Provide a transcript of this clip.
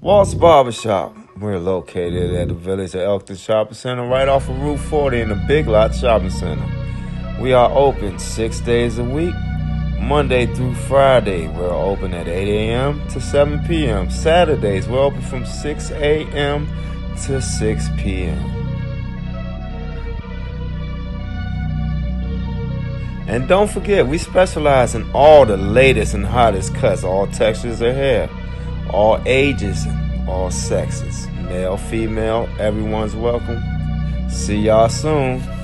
Walts Barbershop. We're located at the village of Elkton Shopping Center, right off of Route 40 in the Big Lot Shopping Center. We are open 6 days a week, Monday through Friday. We're open at 8 a.m. to 7 p.m. Saturdays, we're open from 6 a.m. to 6 p.m. And don't forget, we specialize in all the latest and hottest cuts, all textures of hair, all ages, all sexes, male, female, everyone's welcome. See y'all soon.